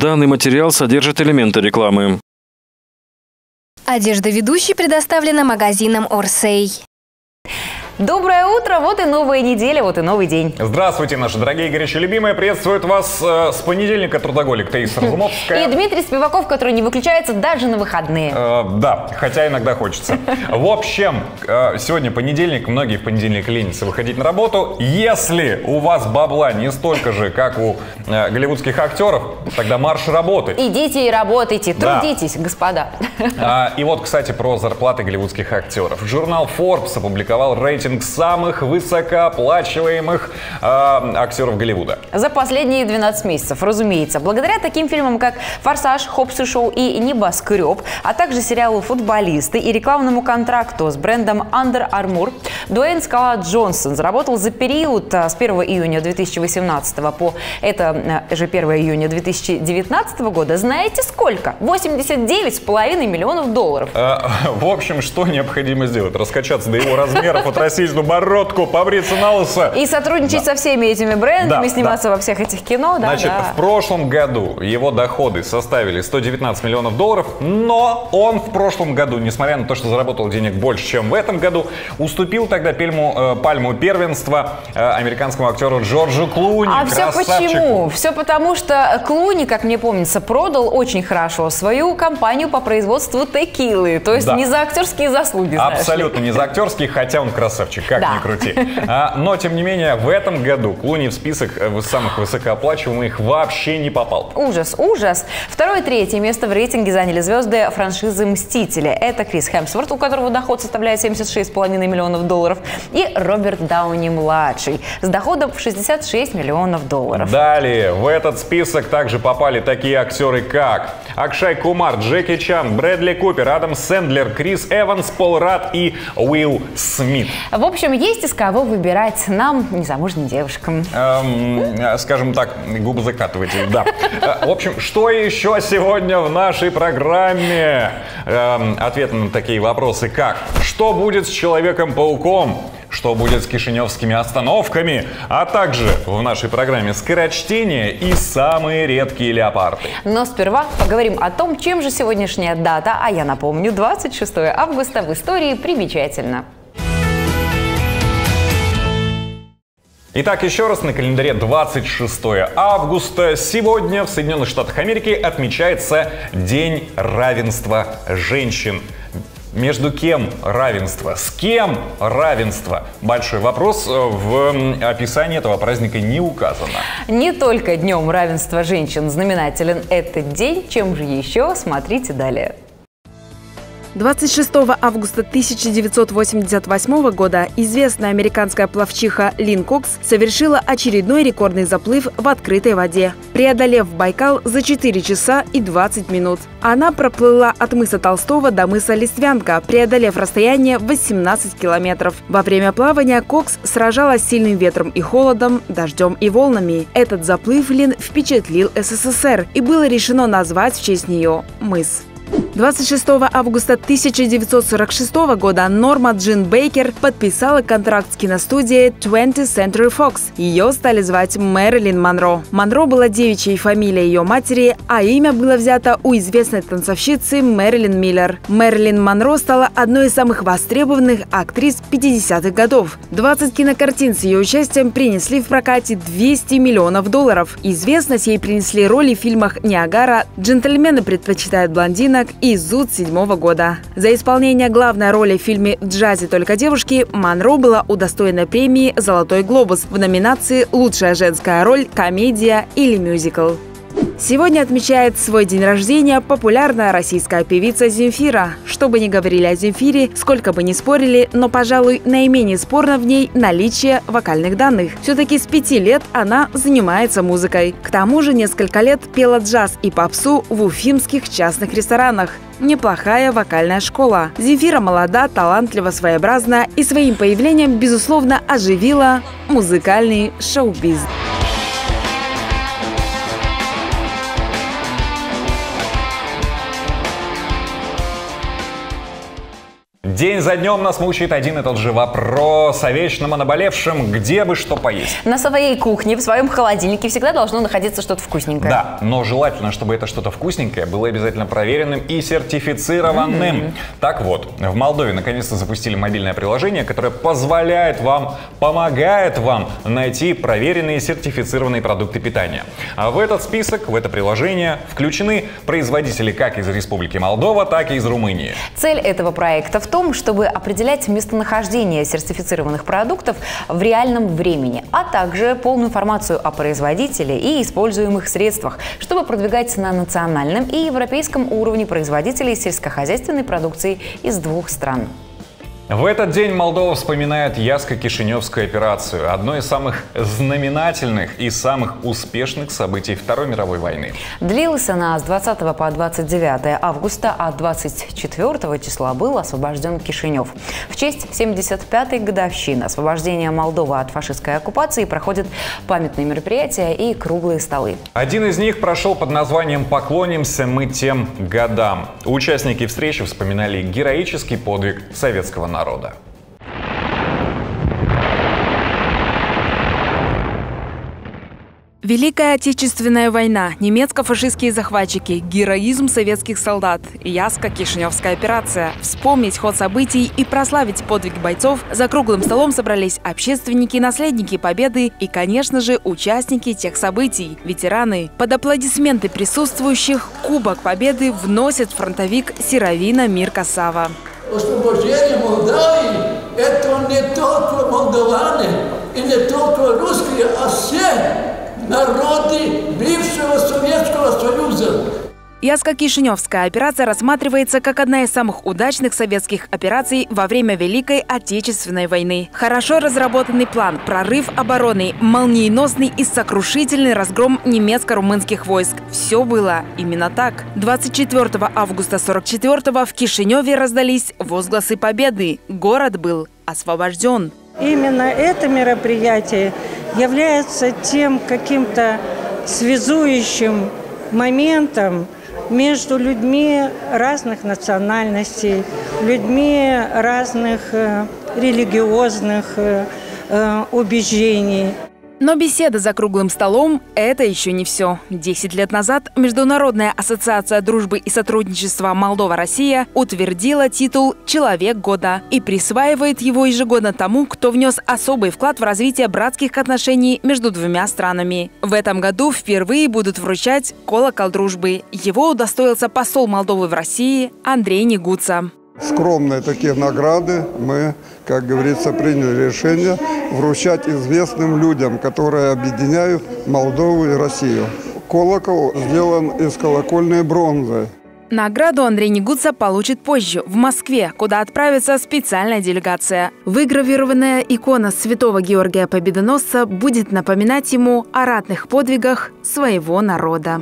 Данный материал содержит элементы рекламы. Одежда ведущей предоставлена магазином «Орсей». Доброе утро, вот и новая неделя, вот и новый день. Здравствуйте, наши дорогие горячие любимые. Приветствует вас с понедельника трудоголик Таиса Разумовская. И Дмитрий Спиваков, который не выключается даже на выходные. Да, хотя иногда хочется. В общем, сегодня понедельник, многие в понедельник ленятся выходить на работу. Если у вас бабла не столько же, как у голливудских актеров, тогда марш работы. Идите и работайте, трудитесь, господа. И вот, кстати, про зарплаты голливудских актеров. Журнал Forbes опубликовал рейтинг самых высокооплачиваемых актеров Голливуда. За последние 12 месяцев, разумеется. Благодаря таким фильмам, как «Форсаж», «Хоббс и Шоу» и «Небоскреб», а также сериалу «Футболисты» и рекламному контракту с брендом Under Armour, Дуэйн «Скала» Джонсон заработал за период с 1 июня 2018 по это же 1 июня 2019 года, знаете сколько? 89,5 миллионов долларов. В общем, что необходимо сделать? Раскачаться до его размеров, отрастить бородку, побриться на лысо. И сотрудничать со всеми этими брендами, сниматься во всех этих кино. Значит, в прошлом году его доходы составили 119 миллионов долларов, но он в прошлом году, несмотря на то, что заработал денег больше, чем в этом году, уступил тогда пальму первенства американскому актеру Джорджу Клуни. А все почему? Все потому, что Клуни, как мне помнится, продал очень хорошо свою компанию по производству текилы. То есть не за актерские заслуги. Абсолютно не за актерские, хотя он красавчик, как ни крути. Но, тем не менее, в этом году Клуни в список самых высокооплачиваемых вообще не попал. Ужас, ужас. Второе и третье место в рейтинге заняли звезды франшизы «Мстители». Это Крис Хемсворт, у которого доход составляет 76,5 миллионов долларов, и Роберт Дауни-младший с доходом в 66 миллионов долларов. Далее в этот список также попали такие актеры, как Акшай Кумар, Джеки Чан, Брэдли Купер, Адам Сэндлер, Крис Эванс, Пол Радд и Уилл Смит. В общем, есть из кого выбирать нам, незамужним девушкам. Скажем так, губы закатывайте, да. В общем, что еще сегодня в нашей программе? Ответы на такие вопросы, как: что будет с Человеком-пауком? Что будет с кишиневскими остановками? А также в нашей программе скорочтение и самые редкие леопарды. Но сперва поговорим о том, чем же сегодняшняя дата, а я напомню, 26 августа в истории примечательно. Итак, еще раз, на календаре 26 августа. Сегодня в Соединенных Штатах Америки отмечается День равенства женщин. Между кем равенство? С кем равенство? Большой вопрос, в описании этого праздника не указано. Не только Днем равенства женщин знаменателен этот день, чем же еще, смотрите далее. 26 августа 1988 года известная американская пловчиха Лин Кокс совершила очередной рекордный заплыв в открытой воде, преодолев Байкал за 4 часа и 20 минут. Она проплыла от мыса Толстого до мыса Листвянка, преодолев расстояние 18 километров. Во время плавания Кокс сражалась с сильным ветром и холодом, дождем и волнами. Этот заплыв Лин впечатлил СССР, и было решено назвать в честь нее мыс. 26 августа 1946 года Норма Джин Бейкер подписала контракт с киностудией 20th Century Fox. Ее стали звать Мэрилин Монро. Монро была девичьей фамилией ее матери, а имя было взято у известной танцовщицы Мэрилин Миллер. Мэрилин Монро стала одной из самых востребованных актрис 50-х годов. 20 кинокартин с ее участием принесли в прокате 200 миллионов долларов. Известность ей принесли роли в фильмах «Ниагара», «Джентльмены предпочитают блондинок» и «Зуд» 2007 года. За исполнение главной роли в фильме «В джазе только девушки» Монро была удостоена премии «Золотой глобус» в номинации «Лучшая женская роль, комедия или мюзикл». Сегодня отмечает свой день рождения популярная российская певица Земфира. Что бы ни говорили о Земфире, сколько бы ни спорили, но, пожалуй, наименее спорно в ней наличие вокальных данных. Все-таки с 5 лет она занимается музыкой. К тому же несколько лет пела джаз и попсу в уфимских частных ресторанах. Неплохая вокальная школа. Земфира молода, талантлива, своеобразна и своим появлением, безусловно, оживила музыкальный шоу-бизнес. День за днем нас мучает один и тот же вопрос о вечном, о наболевшем, где бы что поесть. На своей кухне, в своем холодильнике всегда должно находиться что-то вкусненькое. Да, но желательно, чтобы это что-то вкусненькое было обязательно проверенным и сертифицированным. Так вот, в Молдове наконец-то запустили мобильное приложение, которое позволяет вам, помогает вам найти проверенные и сертифицированные продукты питания. А в этот список, в это приложение включены производители как из Республики Молдова, так и из Румынии. Цель этого проекта в том, чтобы определять местонахождение сертифицированных продуктов в реальном времени, а также полную информацию о производителе и используемых средствах, чтобы продвигать на национальном и европейском уровне производителей сельскохозяйственной продукции из двух стран. В этот день Молдова вспоминает Ясско-Кишиневскую операцию, одно из самых знаменательных и самых успешных событий Второй мировой войны. Длилась она с 20 по 29 августа, а 24 числа был освобожден Кишинев. В честь 75-й годовщины освобождения Молдовы от фашистской оккупации проходят памятные мероприятия и круглые столы. Один из них прошел под названием «Поклонимся мы тем годам». Участники встречи вспоминали героический подвиг советского народа. Великая Отечественная война, немецко-фашистские захватчики, героизм советских солдат, Ясско-Кишиневская операция. Вспомнить ход событий и прославить подвиг бойцов за круглым столом собрались общественники, наследники Победы и, конечно же, участники тех событий, ветераны. Под аплодисменты присутствующих Кубок Победы вносит фронтовик Серавина Мирка Сава. Освобождение Молдавии – это не только молдаване и не только русские, а все народы бывшего Советского Союза. Ясско-Кишиневская операция рассматривается как одна из самых удачных советских операций во время Великой Отечественной войны. Хорошо разработанный план, прорыв обороны, молниеносный и сокрушительный разгром немецко-румынских войск. Все было именно так. 24 августа 1944-го в Кишиневе раздались возгласы победы. Город был освобожден. Именно это мероприятие является тем каким-то связующим моментом между людьми разных национальностей, людьми разных религиозных убеждений. Но беседа за круглым столом – это еще не все. 10 лет назад Международная ассоциация дружбы и сотрудничества Молдова-Россия утвердила титул «Человек года» и присваивает его ежегодно тому, кто внес особый вклад в развитие братских отношений между двумя странами. В этом году впервые будут вручать колокол дружбы. Его удостоился посол Молдовы в России Андрей Негуца. Скромные такие награды мы, как говорится, приняли решение вручать известным людям, которые объединяют Молдову и Россию. Колокол сделан из колокольной бронзы. Награду Андрей Негуца получит позже, в Москве, куда отправится специальная делегация. Выгравированная икона святого Георгия Победоносца будет напоминать ему о ратных подвигах своего народа.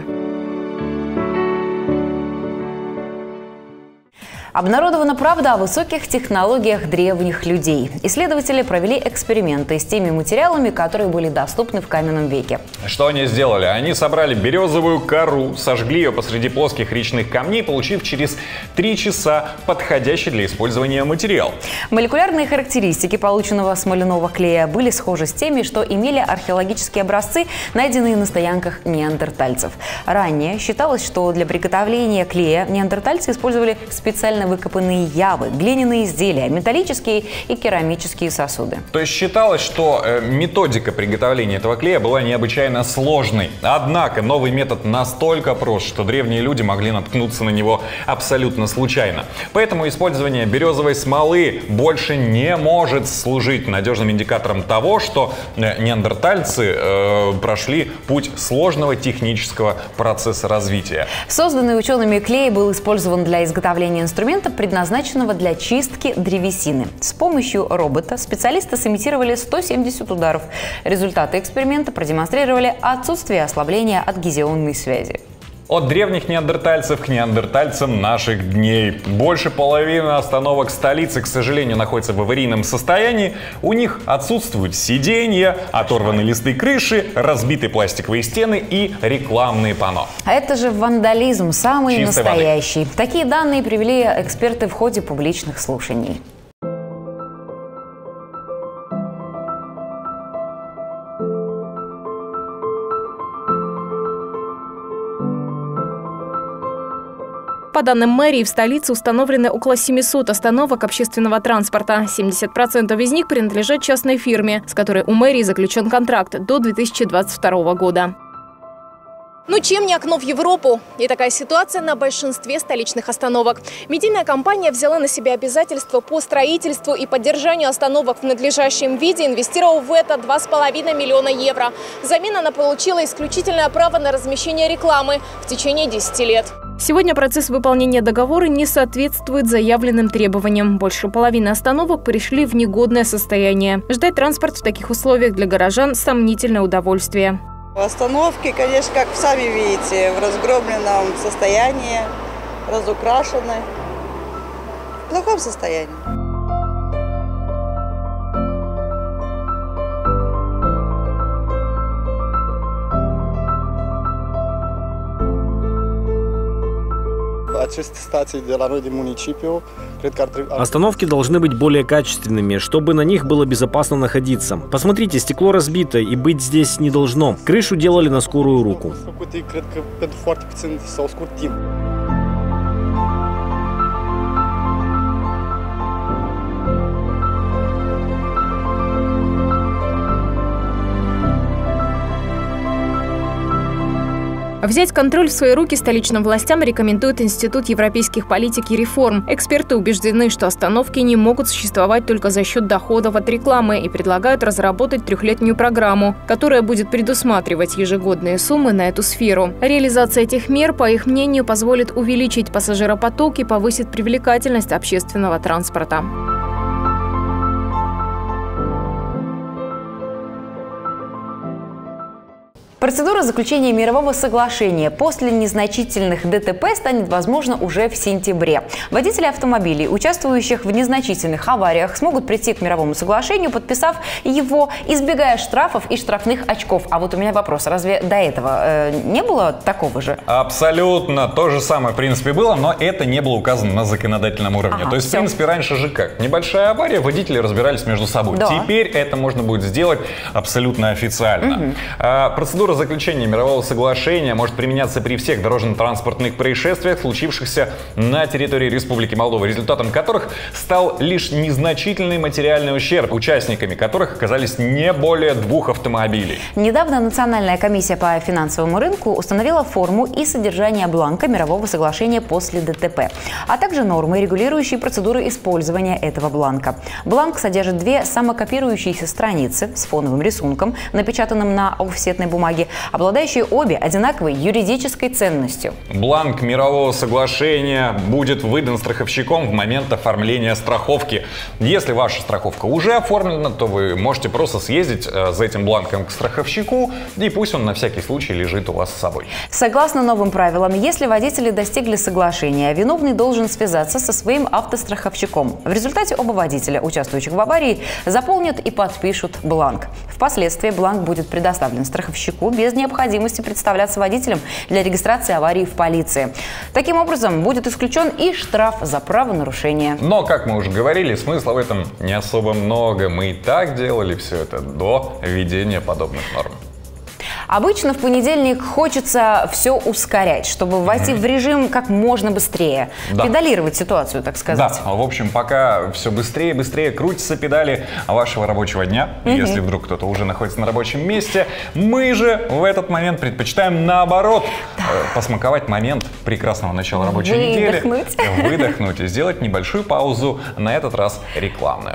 Обнародована правда о высоких технологиях древних людей. Исследователи провели эксперименты с теми материалами, которые были доступны в каменном веке. Что они сделали? Они собрали березовую кору, сожгли ее посреди плоских речных камней, получив через 3 часа подходящий для использования материал. Молекулярные характеристики полученного смоляного клея были схожи с теми, что имели археологические образцы, найденные на стоянках неандертальцев. Ранее считалось, что для приготовления клея неандертальцы использовали специально выкопанные явы, глиняные изделия, металлические и керамические сосуды. То есть считалось, что методика приготовления этого клея была необычайно сложной. Однако новый метод настолько прост, что древние люди могли наткнуться на него абсолютно случайно. Поэтому использование березовой смолы больше не может служить надежным индикатором того, что неандертальцы прошли путь сложного технического процесса развития. Созданный учеными клей был использован для изготовления инструмента, предназначенного для чистки древесины. С помощью робота специалисты сымитировали 170 ударов. Результаты эксперимента продемонстрировали отсутствие ослабления адгезионной связи. От древних неандертальцев к неандертальцам наших дней. Больше половины остановок столицы, к сожалению, находятся в аварийном состоянии. У них отсутствуют сиденья, оторваны листы крыши, разбиты пластиковые стены и рекламные панно. А это же вандализм, самый Чистой настоящий. Такие данные привели эксперты в ходе публичных слушаний. По данным мэрии, в столице установлены около 700 остановок общественного транспорта. 70% из них принадлежат частной фирме, с которой у мэрии заключен контракт до 2022 года. Ну чем не окно в Европу? И такая ситуация на большинстве столичных остановок. Медийная компания взяла на себя обязательства по строительству и поддержанию остановок в надлежащем виде, инвестировав в это 2,5 миллиона евро. Взамен она получила исключительное право на размещение рекламы в течение 10 лет. Сегодня процесс выполнения договора не соответствует заявленным требованиям. Больше половины остановок пришли в негодное состояние. Ждать транспорт в таких условиях для горожан – сомнительное удовольствие. Остановки, конечно, как сами видите, в разгромленном состоянии, разукрашены, в плохом состоянии. Остановки должны быть более качественными, чтобы на них было безопасно находиться. Посмотрите, стекло разбито и быть здесь не должно. Крышу делали на скорую руку. Взять контроль в свои руки столичным властям рекомендует Институт европейских политик и реформ. Эксперты убеждены, что остановки не могут существовать только за счет доходов от рекламы и предлагают разработать 3-летнюю программу, которая будет предусматривать ежегодные суммы на эту сферу. Реализация этих мер, по их мнению, позволит увеличить пассажиропоток и повысит привлекательность общественного транспорта. Процедура заключения мирового соглашения после незначительных ДТП станет возможна уже в сентябре. Водители автомобилей, участвующих в незначительных авариях, смогут прийти к мировому соглашению, подписав его, избегая штрафов и штрафных очков. А вот у меня вопрос, разве до этого не было такого же? Абсолютно то же самое в принципе было, но это не было указано на законодательном уровне. То есть, в принципе, раньше же как? Небольшая авария, водители разбирались между собой. Да. Теперь это можно будет сделать абсолютно официально. Процедура заключения мирового соглашения может применяться при всех дорожно-транспортных происшествиях, случившихся на территории Республики Молдова, результатом которых стал лишь незначительный материальный ущерб, участниками которых оказались не более 2 автомобилей. Недавно Национальная комиссия по финансовому рынку установила форму и содержание бланка мирового соглашения после ДТП, а также нормы, регулирующие процедуры использования этого бланка. Бланк содержит 2 самокопирующиеся страницы с фоновым рисунком, напечатанным на офсетной бумаге, обладающие обе одинаковой юридической ценностью. Бланк мирового соглашения будет выдан страховщиком в момент оформления страховки. Если ваша страховка уже оформлена, то вы можете просто съездить за этим бланком к страховщику, и пусть он на всякий случай лежит у вас с собой. Согласно новым правилам, если водители достигли соглашения, виновный должен связаться со своим автостраховщиком. В результате оба водителя, участвующих в аварии, заполнят и подпишут бланк. Впоследствии бланк будет предоставлен страховщику без необходимости представляться водителем для регистрации аварии в полиции. Таким образом, будет исключен и штраф за правонарушение. Но, как мы уже говорили, смысла в этом не особо много. Мы и так делали все это до введения подобных норм. Обычно в понедельник хочется все ускорять, чтобы войти в режим как можно быстрее. Да. Педалировать ситуацию, так сказать. Да, в общем, пока все быстрее и быстрее крутятся педали вашего рабочего дня, если вдруг кто-то уже находится на рабочем месте. Мы же в этот момент предпочитаем наоборот посмаковать момент прекрасного начала рабочей недели. Выдохнуть и сделать небольшую паузу, на этот раз рекламную.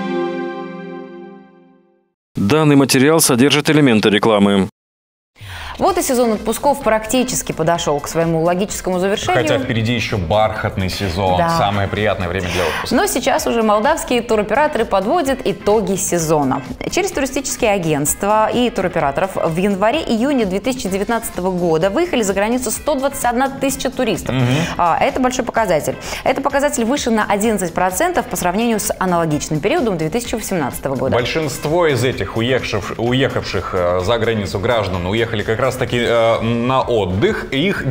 Данный материал содержит элементы рекламы. Вот и сезон отпусков практически подошел к своему логическому завершению. Хотя впереди еще бархатный сезон, да. Самое приятное время для отпуска. Но сейчас уже молдавские туроператоры подводят итоги сезона. Через туристические агентства и туроператоров в январе-июне 2019 года выехали за границу 121 тысяча туристов. Это большой показатель. Это показатель выше на 11% по сравнению с аналогичным периодом 2018 года. Большинство из этих уехавших за границу граждан уехали как раз-таки на отдых. Их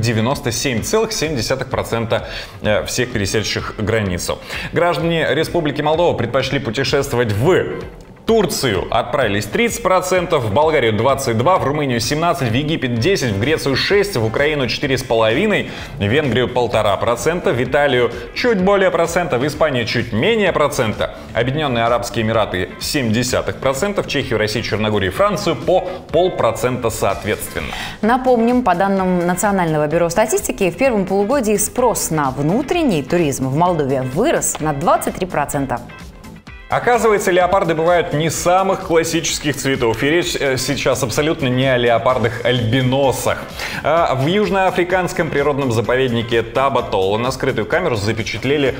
97,7% всех пересечших границу. Граждане Республики Молдова предпочли путешествовать в Турцию отправились 30%, в Болгарию 22%, в Румынию 17%, в Египет 10%, в Грецию 6%, в Украину 4,5%, в Венгрию 1,5%, в Италию чуть более процента, в Испании чуть менее процента, Объединенные Арабские Эмираты 0,7%, в Чехию, Россию, Черногорию и Францию по 0,5% соответственно. Напомним, по данным Национального бюро статистики, в первом полугодии спрос на внутренний туризм в Молдове вырос на 23%. Оказывается, леопарды бывают не самых классических цветов. И речь сейчас абсолютно не о леопардах-альбиносах. В южноафриканском природном заповеднике Таба-Тола на скрытую камеру запечатлели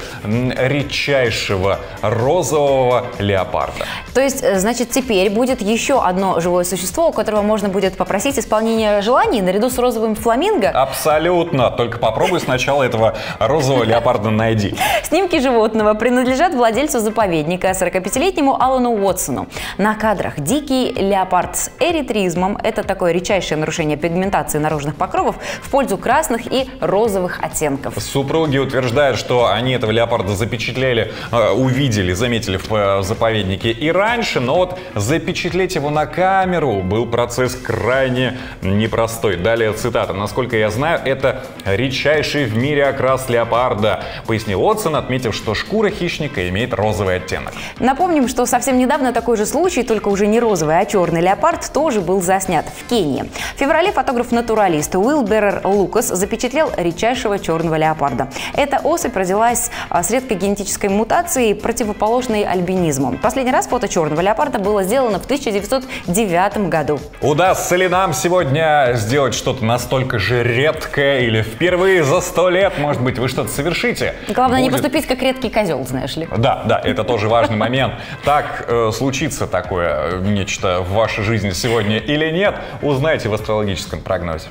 редчайшего розового леопарда. То есть, значит, теперь будет еще одно живое существо, у которого можно будет попросить исполнения желаний наряду с розовым фламинго? Абсолютно. Только попробуй сначала этого розового леопарда найди. Снимки животного принадлежат владельцу заповедника, 45-летнему Алану Уотсону. На кадрах дикий леопард с эритризмом – это такое редчайшее нарушение пигментации наружных покровов в пользу красных и розовых оттенков. Супруги утверждают, что они этого леопарда запечатлели, увидели, заметили в заповеднике и раньше, но вот запечатлеть его на камеру был процесс крайне непростой. Далее цитата. «Насколько я знаю, это редчайший в мире окрас леопарда», пояснил Уотсон, отметив, что шкура хищника имеет розовый оттенок. Напомним, что совсем недавно такой же случай, только уже не розовый, а черный леопард, тоже был заснят в Кении. В феврале фотограф-натуралист Уилберер Лукас запечатлел редчайшего черного леопарда. Эта особь родилась с редкой генетической мутацией, противоположной альбинизму. Последний раз фото черного леопарда было сделано в 1909 году. Удастся ли нам сегодня сделать что-то настолько же редкое или впервые за 100 лет? Может быть, вы что-то совершите? Главное, не поступить как редкий козел, знаешь ли. Да, это тоже важный момент. Так случится такое нечто в вашей жизни сегодня или нет, узнаете в астрологическом прогнозе.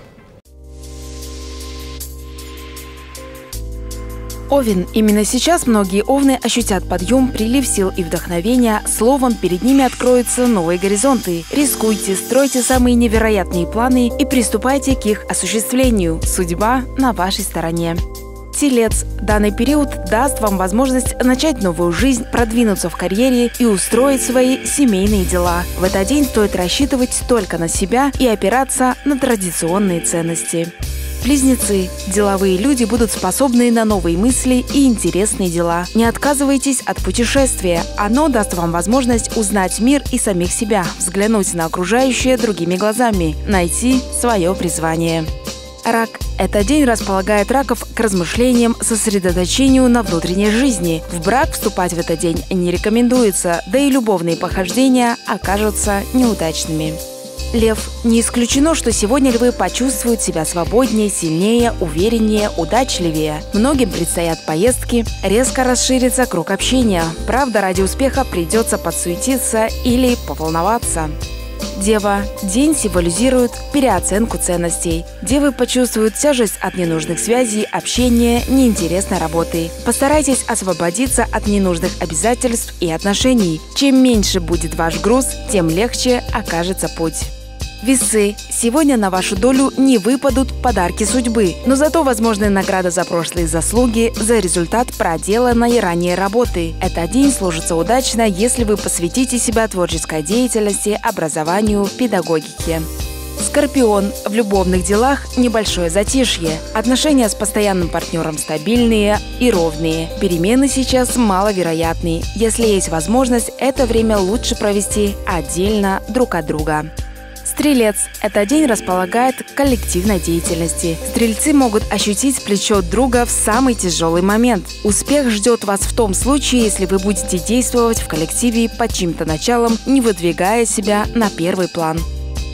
Овен. Именно сейчас многие овны ощутят подъем, прилив сил и вдохновения. Словом, перед ними откроются новые горизонты. Рискуйте, стройте самые невероятные планы и приступайте к их осуществлению. Судьба на вашей стороне. Телец. Данный период даст вам возможность начать новую жизнь, продвинуться в карьере и устроить свои семейные дела. В этот день стоит рассчитывать только на себя и опираться на традиционные ценности. Близнецы. Деловые люди будут способны на новые мысли и интересные дела. Не отказывайтесь от путешествия. Оно даст вам возможность узнать мир и самих себя, взглянуть на окружающее другими глазами, найти свое призвание. Рак. Этот день располагает раков к размышлениям, сосредоточению на внутренней жизни. В брак вступать в этот день не рекомендуется, да и любовные похождения окажутся неудачными. Лев. Не исключено, что сегодня львы почувствуют себя свободнее, сильнее, увереннее, удачливее. Многим предстоят поездки, резко расширится круг общения. Правда, ради успеха придется подсуетиться или поволноваться. Дева. День символизирует переоценку ценностей. Девы почувствуют тяжесть от ненужных связей, общения, неинтересной работы. Постарайтесь освободиться от ненужных обязательств и отношений. Чем меньше будет ваш груз, тем легче окажется путь. Весы. Сегодня на вашу долю не выпадут подарки судьбы, но зато возможны награды за прошлые заслуги, за результат проделанной ранее работы. Этот день сложится удачно, если вы посвятите себя творческой деятельности, образованию, педагогике. Скорпион. В любовных делах небольшое затишье. Отношения с постоянным партнером стабильные и ровные. Перемены сейчас маловероятны. Если есть возможность, это время лучше провести отдельно друг от друга. Стрелец. Этот день располагает к коллективной деятельности. Стрельцы могут ощутить плечо друга в самый тяжелый момент. Успех ждет вас в том случае, если вы будете действовать в коллективе под чьим-то началом, не выдвигая себя на первый план.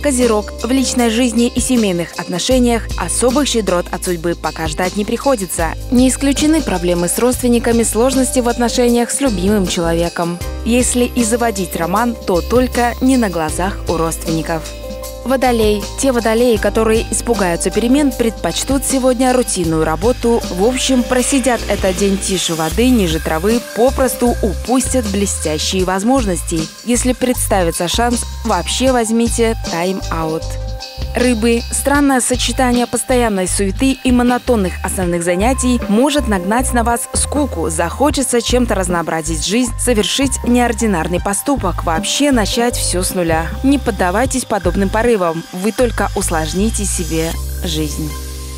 Козерог. В личной жизни и семейных отношениях особых щедрот от судьбы пока ждать не приходится. Не исключены проблемы с родственниками, сложности в отношениях с любимым человеком. Если и заводить роман, то только не на глазах у родственников. Водолей. Те водолеи, которые испугаются перемен, предпочтут сегодня рутинную работу. В общем, просидят этот день тише воды, ниже травы, попросту упустят блестящие возможности. Если представится шанс, вообще возьмите тайм-аут. Рыбы. Странное сочетание постоянной суеты и монотонных основных занятий может нагнать на вас скуку. Захочется чем-то разнообразить жизнь, совершить неординарный поступок, вообще начать все с нуля. Не поддавайтесь подобным порывам, вы только усложните себе жизнь.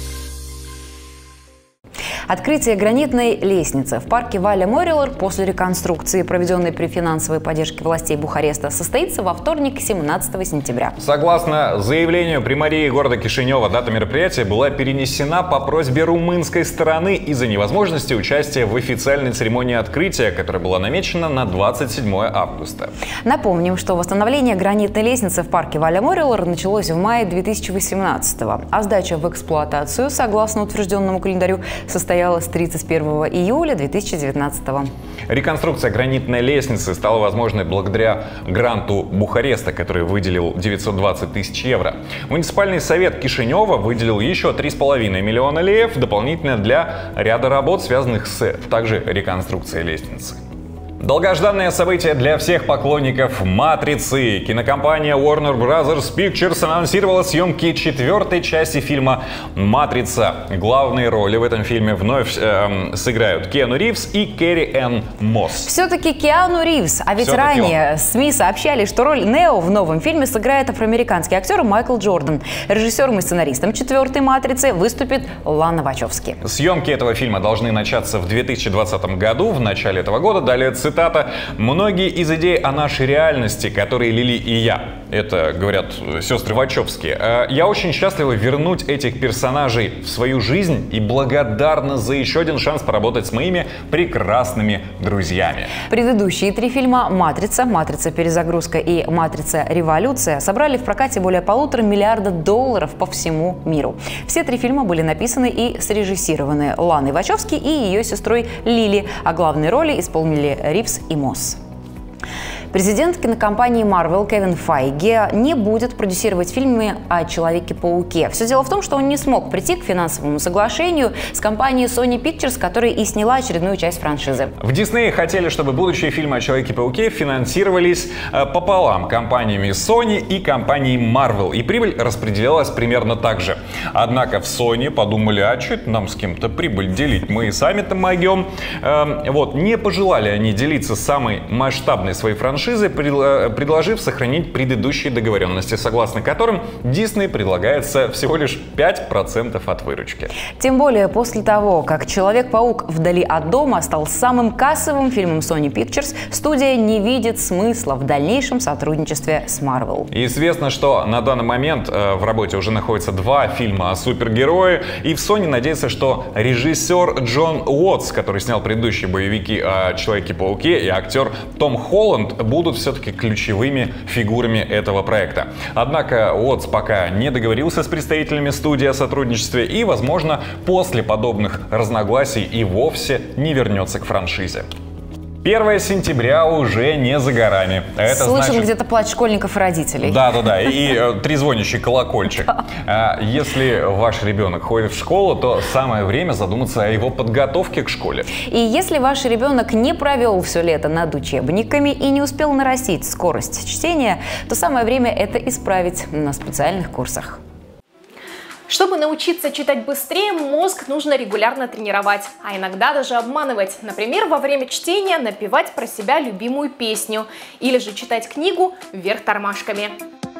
Открытие гранитной лестницы в парке Валя-Морилор после реконструкции, проведенной при финансовой поддержке властей Бухареста, состоится во вторник, 17 сентября. Согласно заявлению примарии города Кишинева, дата мероприятия была перенесена по просьбе румынской стороны из-за невозможности участия в официальной церемонии открытия, которая была намечена на 27 августа. Напомним, что восстановление гранитной лестницы в парке Валя-Морилор началось в мае 2018-го, а сдача в эксплуатацию, согласно утвержденному календарю, состоялась 31 июля 2019-го. Реконструкция гранитной лестницы стала возможной благодаря гранту Бухареста, который выделил 920 тысяч евро. Муниципальный совет Кишинева выделил еще 3,5 миллиона леев дополнительно для ряда работ, связанных с также реконструкцией лестницы. Долгожданное событие для всех поклонников «Матрицы». Кинокомпания Warner Bros. Pictures анонсировала съемки 4-й части фильма «Матрица». Главные роли в этом фильме вновь сыграют Киану Ривз и Кэрри-Энн Мосс. Все-таки Киану Ривз, а ведь ранее СМИ сообщали, что роль Нео в новом фильме сыграет афроамериканский актер Майкл Джордан. Режиссером и сценаристом 4-й «Матрицы» выступит Лана Вачовски. Съемки этого фильма должны начаться в 2020 году, в начале этого года. Далее цитата: «Многие из идей о нашей реальности, которые Лили и я». Это говорят сестры Вачовски. «Я очень счастлива вернуть этих персонажей в свою жизнь и благодарна за еще один шанс поработать с моими прекрасными друзьями». Предыдущие 3 фильма «Матрица», «Матрица. Перезагрузка» и «Матрица. Революция» собрали в прокате более $1,5 миллиарда по всему миру. Все 3 фильма были написаны и срежиссированы Ланой Вачовски и ее сестрой Лили, а главные роли исполнили Ривз и Мосс. Президент кинокомпании Marvel Кевин Файги не будет продюсировать фильмы о Человеке-пауке. Все дело в том, что он не смог прийти к финансовому соглашению с компанией Sony Pictures, которая и сняла очередную часть франшизы. В Диснее хотели, чтобы будущие фильмы о Человеке-пауке финансировались пополам компаниями Sony и компанией Marvel, и прибыль распределялась примерно так же. Однако в Sony подумали: а что это нам с кем-то прибыль делить, мы и сами-то могем. Не пожелали они делиться самой масштабной своей франшизой, предложив сохранить предыдущие договоренности, согласно которым Disney предлагается всего лишь 5% от выручки. Тем более после того, как «Человек-паук. Вдали от дома» стал самым кассовым фильмом Sony Pictures, студия не видит смысла в дальнейшем сотрудничестве с Marvel. Известно, что на данный момент в работе уже находятся 2 фильма о супергерое, и в Sony надеется, что режиссер Джон Уотс, который снял предыдущие боевики о Человеке-пауке, и актер Том Холланд будут все-таки ключевыми фигурами этого проекта. Однако Уотс пока не договорился с представителями студии о сотрудничестве и, возможно, после подобных разногласий и вовсе не вернется к франшизе. 1 сентября уже не за горами. Это слышим, значит... где-то плач школьников и родителей. Да, и трезвонящий колокольчик. Если ваш ребенок ходит в школу, то самое время задуматься о его подготовке к школе. И если ваш ребенок не провел все лето над учебниками и не успел нарастить скорость чтения, то самое время это исправить на специальных курсах. Чтобы научиться читать быстрее, мозг нужно регулярно тренировать, а иногда даже обманывать. Например, во время чтения напевать про себя любимую песню или же читать книгу вверх тормашками.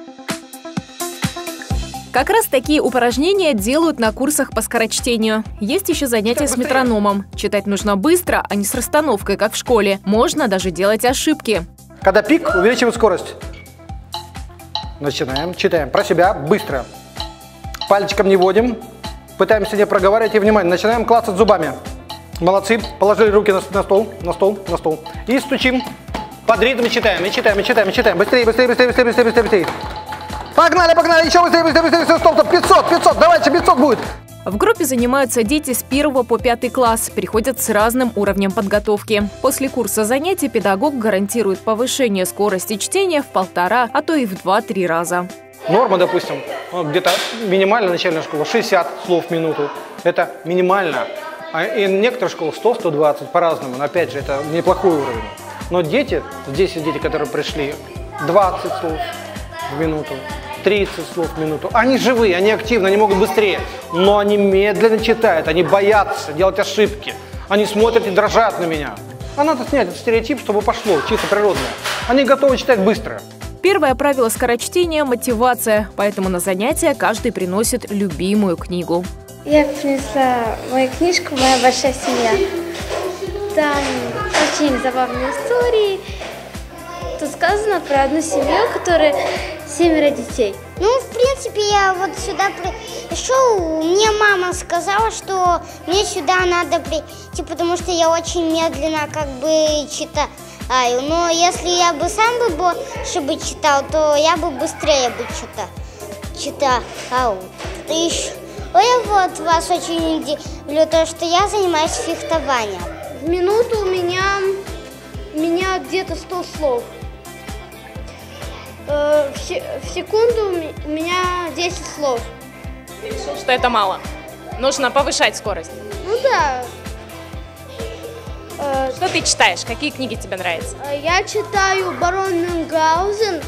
Как раз такие упражнения делают на курсах по скорочтению. Есть еще занятия с метрономом. Читать нужно быстро, а не с расстановкой, как в школе. Можно даже делать ошибки. Когда пик, увеличиваем скорость. Начинаем, читаем про себя быстро. Пальчиком не вводим, пытаемся не проговаривать и внимание. Начинаем клацать зубами. Молодцы, положили руки на стол. И стучим. Под ритм читаем, и читаем. Быстрее. Погнали, погнали, еще быстрее, быстрее, быстрее, стоп, стоп, 500, 500, давайте, 500 будет. В группе занимаются дети с 1 по 5 класс, приходят с разным уровнем подготовки. После курса занятий педагог гарантирует повышение скорости чтения в 1,5, а то и в 2-3 раза. Норма, допустим, где-то минимальная начальная школа 60 слов в минуту. Это минимально. И в некоторых школах 100-120 по-разному. Но опять же, это неплохой уровень. Но дети, здесь дети, которые пришли, 20 слов в минуту, 30 слов в минуту. Они живые, они активны, они могут быстрее. Но они медленно читают, они боятся делать ошибки. Они смотрят и дрожат на меня. А надо снять этот стереотип, чтобы пошло, чисто природное. Они готовы читать быстро. Первое правило скорочтения – мотивация, поэтому на занятия каждый приносит любимую книгу. Я принесла мою книжку «Моя большая семья». Там очень забавные истории. Тут сказано про одну семью, у которой 7 детей. Ну, в принципе, я вот сюда пришел, мне мама сказала, что мне сюда надо прийти, потому что я очень медленно как бы читаю. Но если я бы сам бы читал, то я бы быстрее бы читал. И еще я вот вас очень удивлю, то, что я занимаюсь фехтованием. В минуту у меня где-то 100 слов. В секунду у меня 10 слов. Ты решил, что это мало? Нужно повышать скорость. Ну да. Что ты читаешь? Какие книги тебе нравятся? Я читаю «Барон Мюнхгаузен»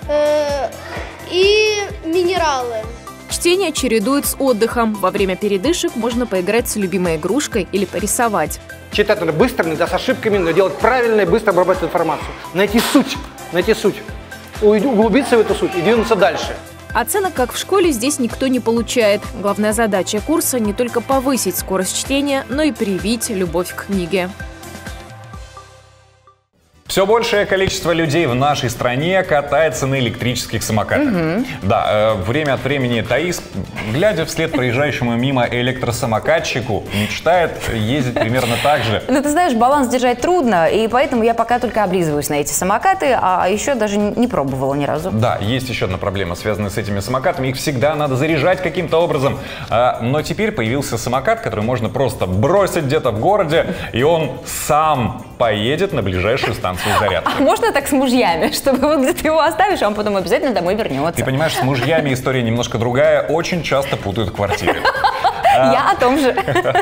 и «Минералы». Чтение чередуют с отдыхом. Во время передышек можно поиграть с любимой игрушкой или порисовать. Читать надо быстро, иногда с ошибками, но делать правильно и быстро обрабатывать информацию. Найти суть. Углубиться в эту суть и двинуться дальше. Оценок, как в школе, здесь никто не получает. Главная задача курса – не только повысить скорость чтения, но и привить любовь к книге. Все большее количество людей в нашей стране катается на электрических самокатах. Да, время от времени Таис, глядя вслед проезжающему мимо электросамокатчику, мечтает ездить примерно так же. Ну, ты знаешь, баланс держать трудно, и поэтому я пока только облизываюсь на эти самокаты, а еще даже не пробовала ни разу. Да, есть еще одна проблема, связанная с этими самокатами. Их всегда надо заряжать каким-то образом. Но теперь появился самокат, который можно просто бросить где-то в городе, и он сам поедет на ближайшую станцию зарядки. А можно так с мужьями, чтобы вот где ты его оставишь, а он потом обязательно домой вернется? Ты понимаешь, с мужьями история немножко другая. Очень часто путают квартиры. Я о том же.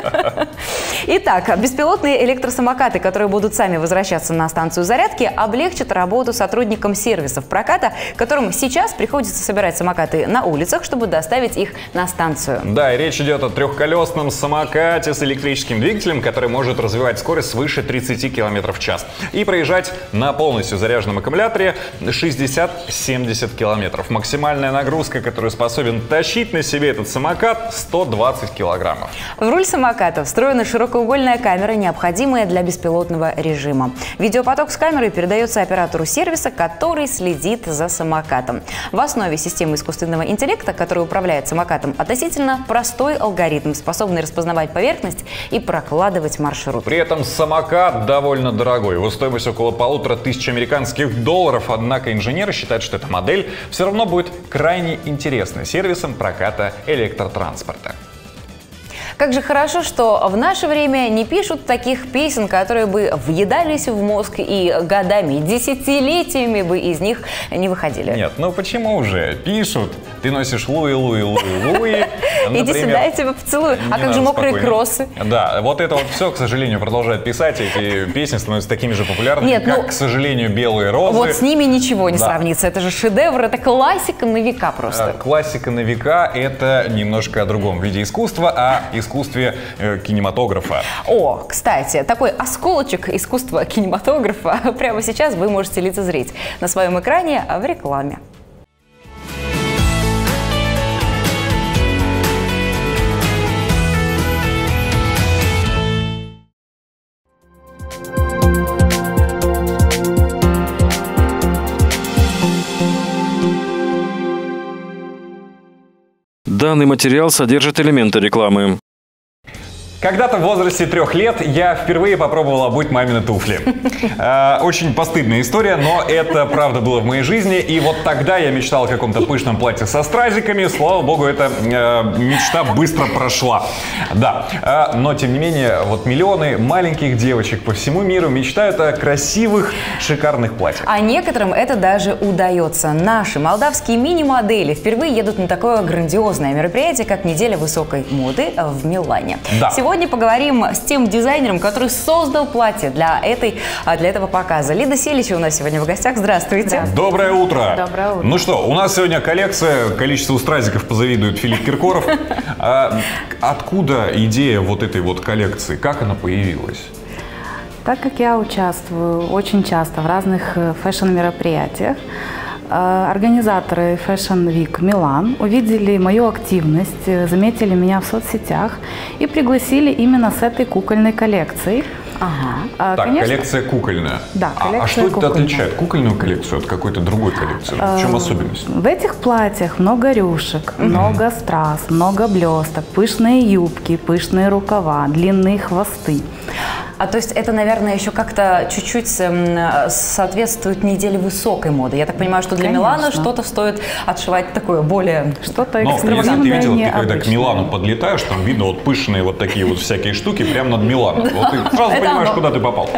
Итак, беспилотные электросамокаты, которые будут сами возвращаться на станцию зарядки, облегчат работу сотрудникам сервисов проката, которым сейчас приходится собирать самокаты на улицах, чтобы доставить их на станцию. Да, и речь идет о трехколесном самокате с электрическим двигателем, который может развивать скорость свыше 30 км в час и проезжать на полностью заряженном аккумуляторе 60-70 км. Максимальная нагрузка, которую способен тащить на себе этот самокат, 120 килограммов. В руль самоката встроена широкоугольная камера, необходимая для беспилотного режима. Видеопоток с камерой передается оператору сервиса, который следит за самокатом. В основе системы искусственного интеллекта, которая управляет самокатом, относительно простой алгоритм, способный распознавать поверхность и прокладывать маршрут. При этом самокат довольно дорогой. Его стоимость около 1500 американских долларов. Однако инженеры считают, что эта модель все равно будет крайне интересна сервисом проката электротранспорта. Как же хорошо, что в наше время не пишут таких песен, которые бы въедались в мозг и годами, десятилетиями бы из них не выходили. Нет, ну почему уже? Пишут. Ты носишь Луи. Иди сюда, я тебя поцелую. А как же мокрые кроссы? Да, вот это вот все, к сожалению, продолжают писать. Эти песни становятся такими же популярными, как, к сожалению, белые розы. Вот с ними ничего не сравнится. Это же шедевр, это классика на века просто. Классика на века — это немножко о другом виде искусства, а искусстве кинематографа. О, кстати, такой осколочек искусства кинематографа прямо сейчас вы можете лицезреть на своем экране в рекламе. Данный материал содержит элементы рекламы. Когда-то в возрасте 3 лет я впервые попробовал обуть мамины туфли. Очень постыдная история, но это правда было в моей жизни. И вот тогда я мечтал о каком-то пышном платье со стразиками. Слава богу, эта мечта быстро прошла. Да, но тем не менее, вот миллионы маленьких девочек по всему миру мечтают о красивых, шикарных платьях. А некоторым это даже удается. Наши молдавские мини-модели впервые едут на такое грандиозное мероприятие, как неделя высокой моды в Милане. Да. Сегодня поговорим с тем дизайнером, который создал платье для этого показа. Лида Селичева у нас сегодня в гостях. Здравствуйте. Доброе утро. Доброе утро. Ну что, у нас сегодня коллекция, количество стразиков позавидует Филипп Киркоров. Откуда идея вот этой вот коллекции? Как она появилась? Так как я участвую очень часто в разных фэшн-мероприятиях, организаторы Fashion Week Милан увидели мою активность, заметили меня в соцсетях и пригласили именно с этой кукольной коллекцией. Ага. Так, конечно, коллекция кукольная. Да, коллекция что кукольная. это отличает кукольную коллекцию от какой-то другой коллекции? В чем особенность? В этих платьях много рюшек, много страз, много блесток, пышные юбки, пышные рукава, длинные хвосты. То есть это, наверное, еще как-то чуть-чуть соответствует неделе высокой моды. Я так понимаю, что для Милана что-то стоит отшивать такое более что-то экстремальное. Если ты видела, ты когда к Милану подлетаешь, там видно вот пышные вот такие вот всякие штуки прямо над Миланом. Вот ты сразу понимаешь, куда ты попал.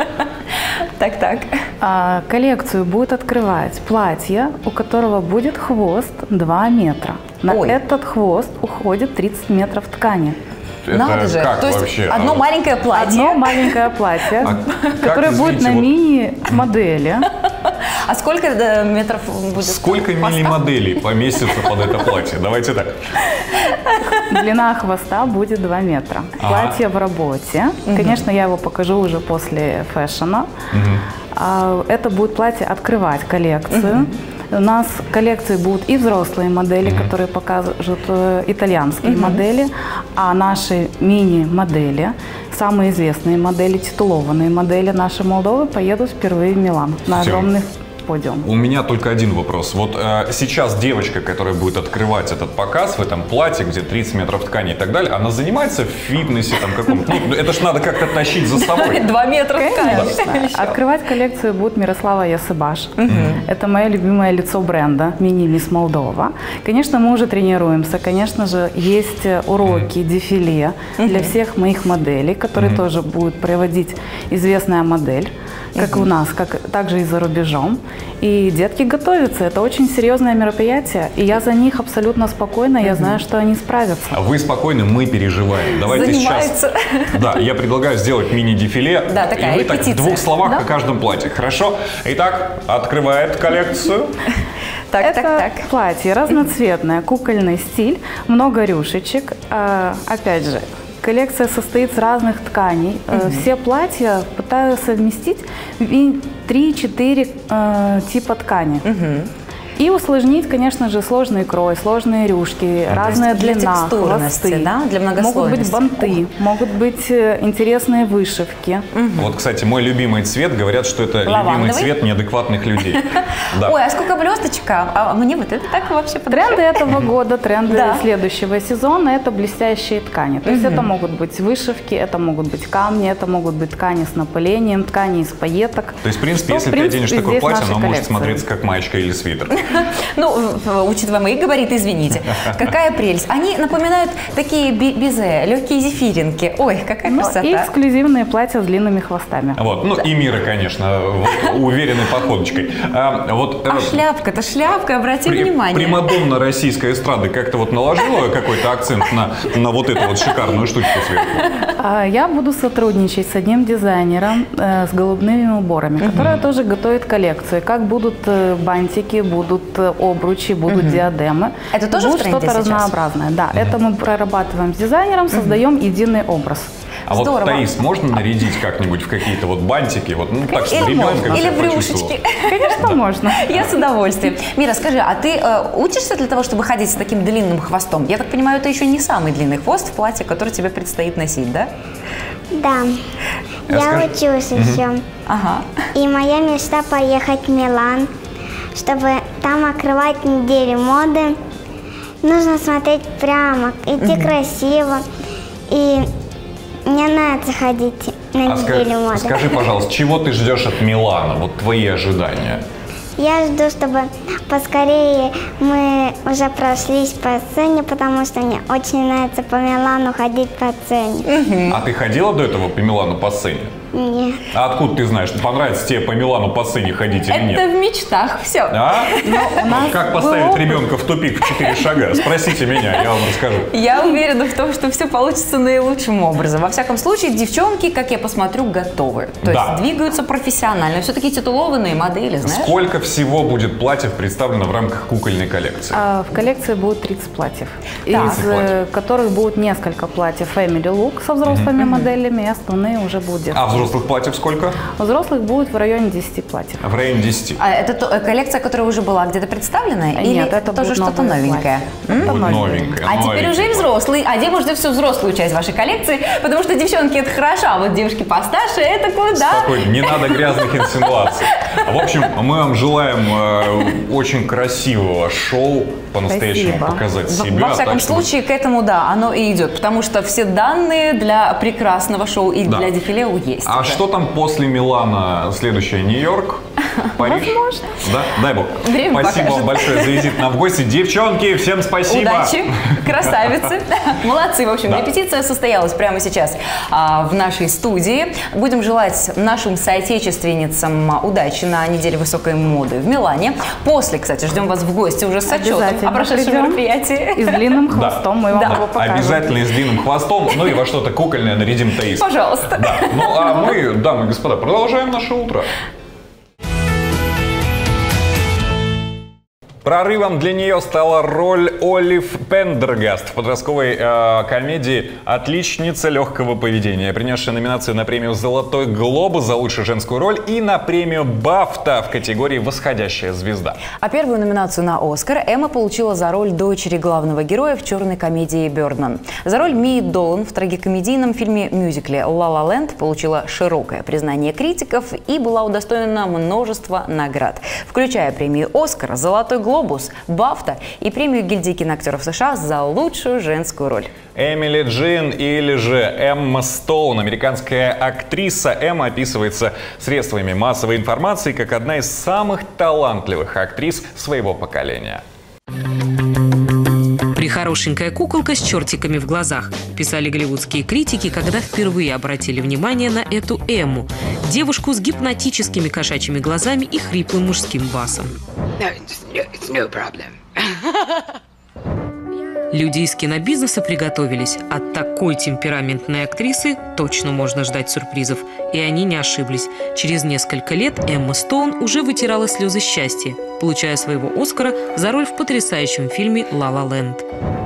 Так. Коллекцию будет открывать платье, у которого будет хвост 2 метра. На этот хвост уходит 30 метров ткани. Это надо же, как то есть вообще? одно маленькое платье. Одно маленькое платье, которое будет на мини-модели. А сколько метров будет? Сколько мини-моделей поместится под это платье? Давайте так. Длина хвоста будет 2 метра. Платье в работе. Конечно, я его покажу уже после фэшена. Это будет платье открывать коллекцию. У нас в коллекции будут и взрослые модели, которые покажут итальянские модели, а наши мини-модели, самые известные модели, титулованные модели нашей Молдовы поедут впервые в Милан на огромный подиум. У меня только один вопрос. Вот сейчас девочка, которая будет открывать этот показ в этом платье, где 30 метров ткани и так далее, она занимается в фитнесе там каком-то? Ну, это ж надо как-то тащить за собой. 2 метра ткани. Открывать коллекцию будет Мирослава Ясыбаш. Это мое любимое лицо бренда «Мини-Мисс Молдова». Конечно, мы уже тренируемся. Конечно же, есть уроки, дефиле для всех моих моделей, которые тоже будет проводить известная модель, как у нас, также и за рубежом. И детки готовятся. Это очень серьезное мероприятие. И я за них абсолютно спокойна. Я знаю, что они справятся. Вы спокойны, мы переживаем. Давайте сейчас. Да, я предлагаю сделать мини-дефиле. Да, такая и вы так в 2 словах о каждом платье. Хорошо? Итак, открывает коллекцию. Это платье разноцветное, кукольный стиль, много рюшечек. Опять же, коллекция состоит из разных тканей. Все платья пытаюсь совместить 3-4 типа ткани. И усложнить, конечно же, сложный крой, сложные рюшки, разная длина, хвосты. Да? Для могут быть банты, могут быть интересные вышивки. Вот, кстати, мой любимый цвет, говорят, что это любимый цвет неадекватных людей. Ой, а сколько блесточка? А мне вот это так вообще подойдет. Тренды этого года, тренды следующего сезона – это блестящие ткани. То есть это могут быть вышивки, это могут быть камни, это могут быть ткани с напылением, ткани из пайеток. То есть, в принципе, если ты оденешь такое платье, оно может смотреться как маечка или свитер. Ну, учитывая мои габариты, извините. Какая прелесть. Они напоминают такие безе, легкие зефиринки. Ой, какая красота. И эксклюзивные платья с длинными хвостами. Вот, ну и Мира, конечно, уверенной походочкой. Шляпка-то шляпка, обрати внимание. Примадонна российской эстрады как-то вот наложила какой-то акцент на вот эту вот шикарную штучку сверху? Я буду сотрудничать с одним дизайнером с голубыми уборами, которая тоже готовит коллекцию. Как будут бантики, будут обручи, будут диадемы. Это тоже будет что-то разнообразное. Да, это мы прорабатываем с дизайнером, создаем единый образ. А вот Таис можно нарядить как-нибудь в какие-то вот бантики, вот, ну так, чтобы ребенка или в рюшечки. Конечно, можно. Я с удовольствием. Мира, скажи, а ты учишься для того, чтобы ходить с таким длинным хвостом? Я так понимаю, это еще не самый длинный хвост в платье, который тебе предстоит носить, да? Да. Я учусь еще. Ага. И моя мечта поехать в Милан, чтобы там открывать неделю моды. Нужно смотреть прямо, идти красиво и Мне нравится ходить на неделю моды. Скажи, пожалуйста, чего ты ждешь от Милана? Вот твои ожидания. Я жду, чтобы поскорее мы уже прошлись по сцене, потому что мне очень нравится по Милану ходить по сцене. А ты ходила до этого по Милану по сцене? Нет. А откуда ты знаешь, понравится тебе по Милану по сцене ходить или нет? Это в мечтах, все. А? Как поставить ребенка в тупик в 4 шага? Спросите меня, я вам расскажу. Я уверена в том, что все получится наилучшим образом. Во всяком случае, девчонки, как я посмотрю, готовы. То есть двигаются профессионально. Все-таки титулованные модели, знаешь? Сколько всего будет платьев представлено в рамках кукольной коллекции? В коллекции будет 30 платьев, из которых будет несколько платьев Family Look со взрослыми моделями, и остальные уже будут детские. А взрослых платьев сколько? Взрослых будет в районе 10 платьев. В районе 10. А это коллекция, которая уже была где-то представлена? Или нет, это тоже что-то новенькое? Будет новенькое. А теперь уже и взрослый. А где можно всю взрослую часть вашей коллекции? Потому что девчонки это хорошо, а вот девушки постарше это куда? Спокойно, не надо грязных инсинуаций. В общем, мы вам желаем очень красивого шоу, по-настоящему показать себя. Во всяком случае, к этому, оно и идет. Потому что все данные для прекрасного шоу и для дефиле есть. А что там после Милана? Следующее Нью-Йорк? Париж? Возможно. Да? Дай бог. Время спасибо покажет. вам большое за визит нам в гости. Девчонки, всем спасибо. Удачи, красавицы. Молодцы. В общем, репетиция состоялась прямо сейчас в нашей студии. Будем желать нашим соотечественницам удачи на неделе высокой моды в Милане. После, кстати, ждем вас в гости уже с отчетом о прошедшем мероприятии. И с длинным хвостом мы вам его покажем. Обязательно и с длинным хвостом, ну и во что-то кукольное нарядим Таис. Пожалуйста. Да. Ну а мы, дамы и господа, продолжаем наше утро. Прорывом для нее стала роль Олив Пендергаст в подростковой комедии «Отличница легкого поведения», принесшая номинацию на премию «Золотой глобус» за лучшую женскую роль и на премию «Бафта» в категории «Восходящая звезда». А первую номинацию на «Оскар» Эмма получила за роль дочери главного героя в черной комедии «Бёрдман». За роль Мии Долан в трагикомедийном фильме-мюзикле «Ла Ла Ленд» получила широкое признание критиков и была удостоена множества наград, включая премию «Оскар», «Золотой глобус», «Бафта» и премию гильдии киноактеров США за лучшую женскую роль. Эмили Джин или же Эмма Стоун, американская актриса. Эмма описывается средствами массовой информации как одна из самых талантливых актрис своего поколения. «Прихорошенькая куколка с чертиками в глазах», писали голливудские критики, когда впервые обратили внимание на эту Эмму. Девушку с гипнотическими кошачьими глазами и хриплым мужским басом. Люди из кинобизнеса приготовились. От такой темпераментной актрисы точно можно ждать сюрпризов. И они не ошиблись. Через несколько лет Эмма Стоун уже вытирала слезы счастья, получая своего «Оскара» за роль в потрясающем фильме «Ла Ла Ленд».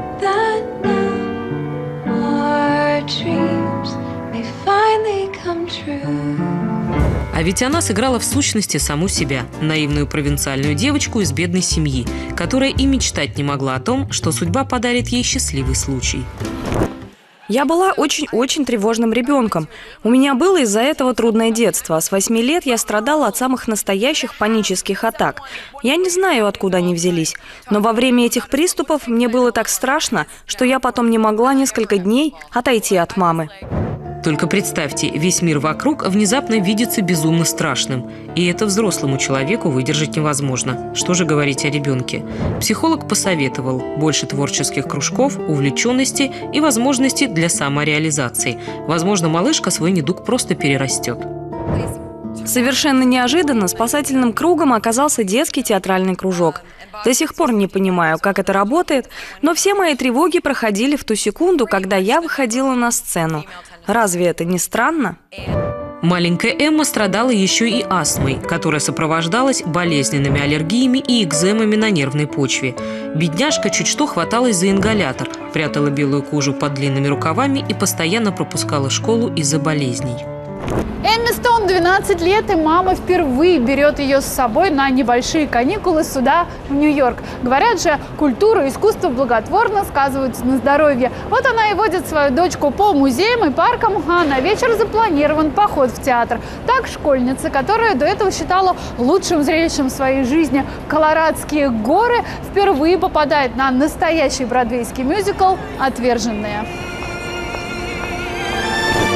А ведь она сыграла в сущности саму себя, наивную провинциальную девочку из бедной семьи, которая и мечтать не могла о том, что судьба подарит ей счастливый случай. Я была очень-очень тревожным ребенком. У меня было из-за этого трудное детство. С 8 лет я страдала от самых настоящих панических атак. Я не знаю, откуда они взялись, но во время этих приступов мне было так страшно, что я потом не могла несколько дней отойти от мамы. Только представьте, весь мир вокруг внезапно видится безумно страшным. И это взрослому человеку выдержать невозможно. Что же говорить о ребенке? Психолог посоветовал больше творческих кружков, увлеченности и возможностей для самореализации. Возможно, малышка свой недуг просто перерастет. Совершенно неожиданно спасательным кругом оказался детский театральный кружок. До сих пор не понимаю, как это работает, но все мои тревоги проходили в ту секунду, когда я выходила на сцену. Разве это не странно? Маленькая Эмма страдала еще и астмой, которая сопровождалась болезненными аллергиями и экземами на нервной почве. Бедняжка чуть что хваталась за ингалятор, прятала белую кожу под длинными рукавами и постоянно пропускала школу из-за болезней. Эмме Стоун 12 лет, и мама впервые берет ее с собой на небольшие каникулы сюда, в Нью-Йорк. Говорят же, культура и искусство благотворно сказываются на здоровье. Вот она и водит свою дочку по музеям и паркам, а на вечер запланирован поход в театр. Так школьница, которая до этого считала лучшим зрелищем своей жизни Колорадские горы, впервые попадает на настоящий бродвейский мюзикл «Отверженные».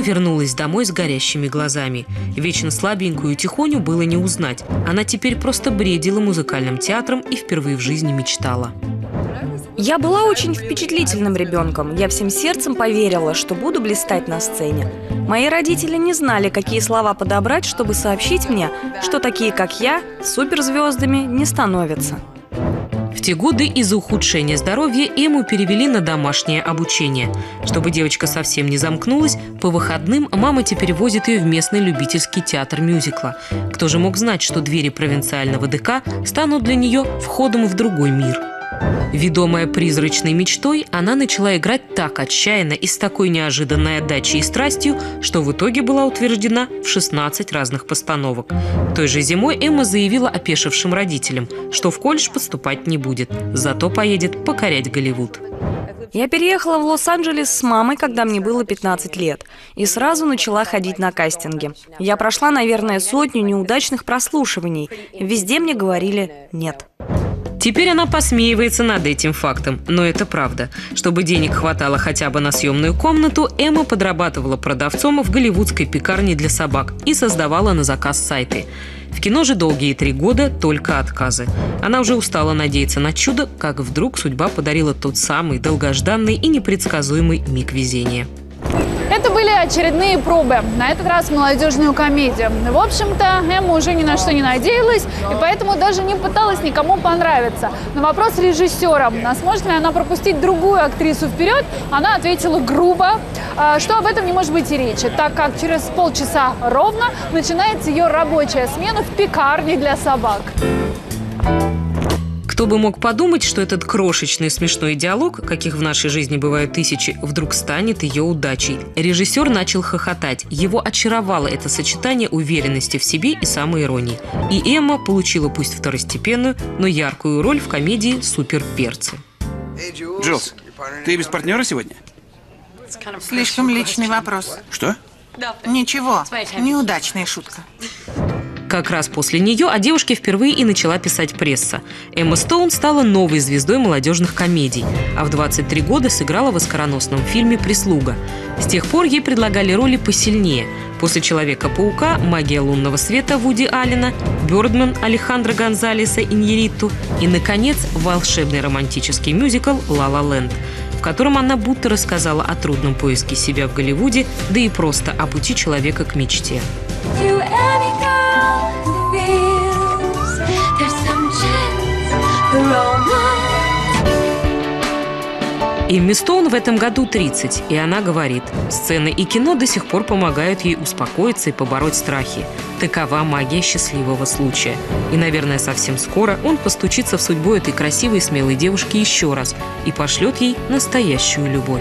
вернулась домой с горящими глазами. Вечно слабенькую Тихоню было не узнать. Она теперь просто бредила музыкальным театром и впервые в жизни мечтала. Я была очень впечатлительным ребенком. Я всем сердцем поверила, что буду блистать на сцене. Мои родители не знали, какие слова подобрать, чтобы сообщить мне, что такие, как я, суперзвездами не становятся. В те годы из-за ухудшения здоровья Эмму перевели на домашнее обучение. Чтобы девочка совсем не замкнулась, по выходным мама теперь возит ее в местный любительский театр мюзикла. Кто же мог знать, что двери провинциального ДК станут для нее входом в другой мир? Ведомая призрачной мечтой, она начала играть так отчаянно и с такой неожиданной отдачей и страстью, что в итоге была утверждена в 16 разных постановок. Той же зимой Эмма заявила опешившим родителям, что в колледж поступать не будет, зато поедет покорять Голливуд. Я переехала в Лос-Анджелес с мамой, когда мне было 15 лет, и сразу начала ходить на кастинги. Я прошла, наверное, 100 неудачных прослушиваний. Везде мне говорили «нет». Теперь она посмеивается над этим фактом, но это правда. Чтобы денег хватало хотя бы на съемную комнату, Эмма подрабатывала продавцом в голливудской пекарне для собак и создавала на заказ сайты. В кино же долгие 3 года только отказы. Она уже устала надеяться на чудо, как вдруг судьба подарила тот самый долгожданный и непредсказуемый миг везения. Это были очередные пробы, на этот раз молодежную комедию. В общем-то, Эмма уже ни на что не надеялась, и поэтому даже не пыталась никому понравиться. На вопрос режиссера, сможет ли она пропустить другую актрису вперед, она ответила грубо, что об этом не может быть и речи, так как через полчаса ровно начинается ее рабочая смена в пекарне для собак. Кто бы мог подумать, что этот крошечный смешной диалог, каких в нашей жизни бывают тысячи, вдруг станет ее удачей. Режиссер начал хохотать. Его очаровало это сочетание уверенности в себе и самоиронии. И Эмма получила пусть второстепенную, но яркую роль в комедии «Суперперцы». Джилс, ты без партнера сегодня? Слишком личный вопрос. Что? Ничего, неудачная шутка. Как раз после нее о девушке впервые и начала писать пресса. Эмма Стоун стала новой звездой молодежных комедий, а в 23 года сыграла в оскароносном фильме «Прислуга». С тех пор ей предлагали роли посильнее. После «Человека-паука», «Магия лунного света» Вуди Аллена, «Бёрдман» Алехандро Гонзалеса Иньярриту и, наконец, волшебный романтический мюзикл «Ла Ла Ленд», в котором она будто рассказала о трудном поиске себя в Голливуде, да и просто о пути человека к мечте. Эмме Стоун в этом году 30, и она говорит, сцены и кино до сих пор помогают ей успокоиться и побороть страхи. Такова магия счастливого случая. И, наверное, совсем скоро он постучится в судьбу этой красивой и смелой девушки еще раз и пошлет ей настоящую любовь.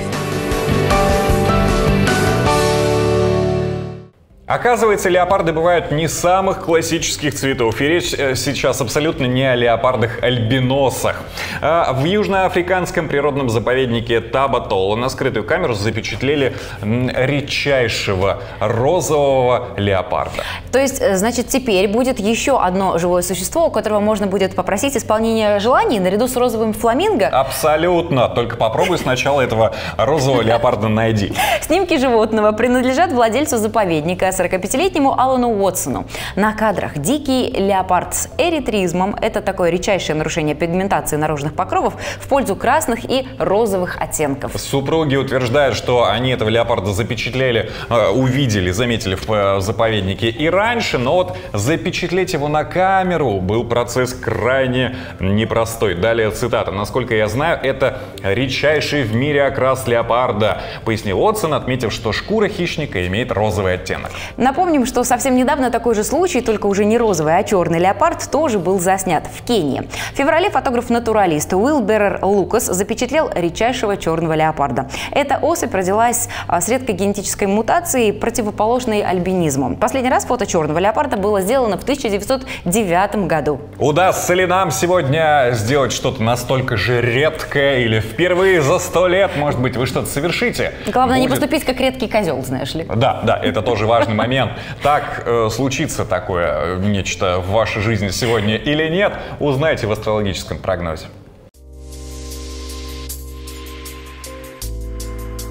Оказывается, леопарды бывают не самых классических цветов. И речь сейчас абсолютно не о леопардах-альбиносах. В южноафриканском природном заповеднике Таба-Тола на скрытую камеру запечатлели редчайшего розового леопарда. То есть, значит, теперь будет еще одно живое существо, у которого можно будет попросить исполнения желаний наряду с розовым фламинго? Абсолютно. Только попробуй сначала этого розового леопарда найди. Снимки животного принадлежат владельцу заповедника, 45-летнему Алану Уотсону. На кадрах дикий леопард с эритризмом – это такое редчайшее нарушение пигментации наружных покровов в пользу красных и розовых оттенков. Супруги утверждают, что они этого леопарда запечатлели, увидели, заметили в заповеднике и раньше, но вот запечатлеть его на камеру был процесс крайне непростой. Далее цитата. «Насколько я знаю, это редчайший в мире окрас леопарда», пояснил Уотсон, отметив, что шкура хищника имеет розовый оттенок. Напомним, что совсем недавно такой же случай, только уже не розовый, а черный леопард, тоже был заснят в Кении. В феврале фотограф-натуралист Уилл Беррер Лукас запечатлел редчайшего черного леопарда. Эта особь родилась с редкой генетической мутацией, противоположной альбинизму. Последний раз фото черного леопарда было сделано в 1909 году. Удастся ли нам сегодня сделать что-то настолько же редкое или впервые за 100 лет? Может быть, вы что-то совершите? Главное не поступить как редкий козел, знаешь ли. Да, это тоже важный момент. Так случится такое нечто в вашей жизни сегодня или нет, узнаете в астрологическом. прогнозе.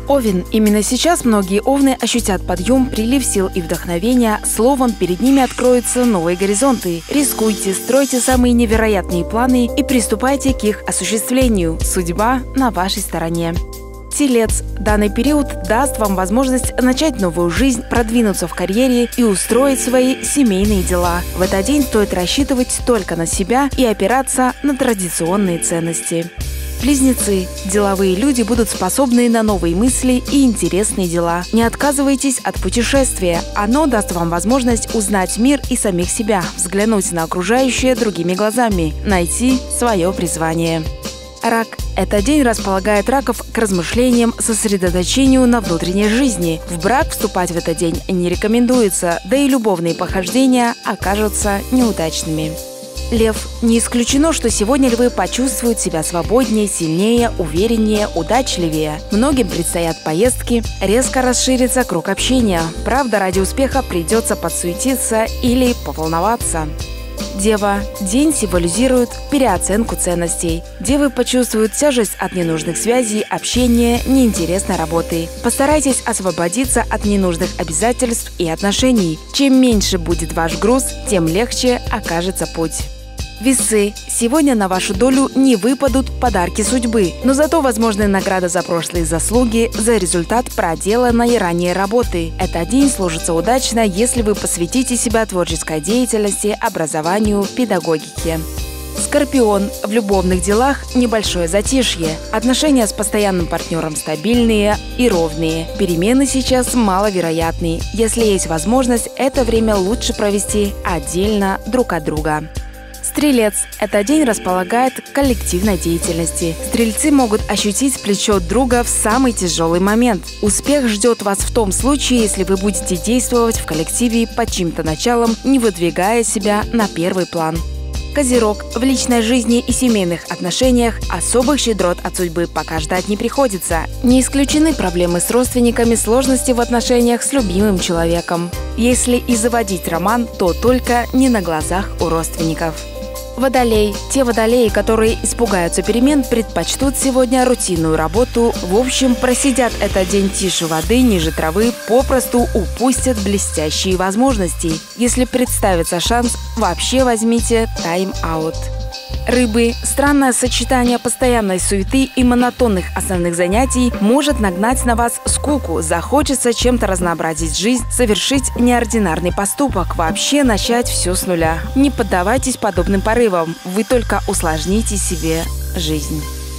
Овен. Именно сейчас многие овны ощутят подъем, прилив сил и вдохновения. Словом, перед ними откроются новые горизонты. Рискуйте, стройте самые невероятные планы и приступайте к их осуществлению. Судьба на вашей стороне. Телец. Данный период даст вам возможность начать новую жизнь, продвинуться в карьере и устроить свои семейные дела. В этот день стоит рассчитывать только на себя и опираться на традиционные ценности. Близнецы. Деловые люди будут способны на новые мысли и интересные дела. Не отказывайтесь от путешествия. Оно даст вам возможность узнать мир и самих себя, взглянуть на окружающее другими глазами, найти свое призвание. Рак. Этот день располагает раков к размышлениям, сосредоточению на внутренней жизни. В брак вступать в этот день не рекомендуется, да и любовные похождения окажутся неудачными. Лев. Не исключено, что сегодня львы почувствуют себя свободнее, сильнее, увереннее, удачливее. Многим предстоят поездки, резко расширится круг общения. Правда, ради успеха придется подсуетиться или поволноваться. Дева. День символизирует переоценку ценностей. Девы почувствуют тяжесть от ненужных связей, общения, неинтересной работы. Постарайтесь освободиться от ненужных обязательств и отношений. Чем меньше будет ваш груз, тем легче окажется путь. Весы. Сегодня на вашу долю не выпадут подарки судьбы, но зато возможны награды за прошлые заслуги, за результат проделанной ранее работы. Этот день сложится удачно, если вы посвятите себя творческой деятельности, образованию, педагогике. Скорпион. В любовных делах небольшое затишье. Отношения с постоянным партнером стабильные и ровные. Перемены сейчас маловероятны. Если есть возможность, это время лучше провести отдельно друг от друга. Стрелец. Этот день располагает к коллективной деятельности. Стрельцы могут ощутить плечо друга в самый тяжелый момент. Успех ждет вас в том случае, если вы будете действовать в коллективе под чьим-то началом, не выдвигая себя на первый план. Козерог. В личной жизни и семейных отношениях особых щедрот от судьбы пока ждать не приходится. Не исключены проблемы с родственниками, сложности в отношениях с любимым человеком. Если и заводить роман, то только не на глазах у родственников. Водолей. Те водолеи, которые испугаются перемен, предпочтут сегодня рутинную работу. В общем, просидят этот день тише воды, ниже травы, попросту упустят блестящие возможности. Если представится шанс, вообще возьмите тайм-аут. Рыбы. Странное сочетание постоянной суеты и монотонных основных занятий может нагнать на вас скуку. Захочется чем-то разнообразить жизнь, совершить неординарный поступок, вообще начать все с нуля. Не поддавайтесь подобным порывам, вы только усложните себе жизнь.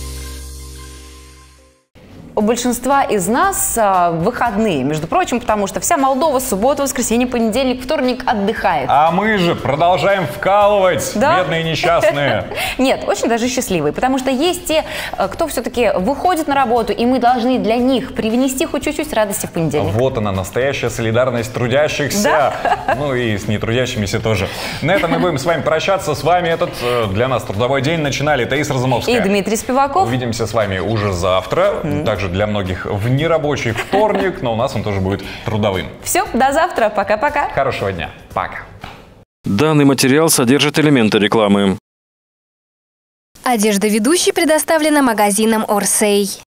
У большинства из нас выходные, между прочим, потому что вся Молдова суббота, воскресенье, понедельник, вторник отдыхает. А мы же продолжаем вкалывать, да? Бедные несчастные. Нет, очень даже счастливые, потому что есть те, кто все-таки выходит на работу, и мы должны для них привнести хоть чуть-чуть радости в понедельник. Вот она, настоящая солидарность трудящихся, да? Ну и с нетрудящимися тоже. На этом мы будем с вами прощаться. С вами этот для нас трудовой день начинали Таиса Разумовская и Дмитрий Спиваков. Увидимся с вами уже завтра. Также для многих в нерабочий вторник, но у нас он тоже будет трудовым. Все, до завтра. Пока-пока. Хорошего дня. Пока. Данный материал содержит элементы рекламы. Одежда ведущей предоставлена магазином «Орсей».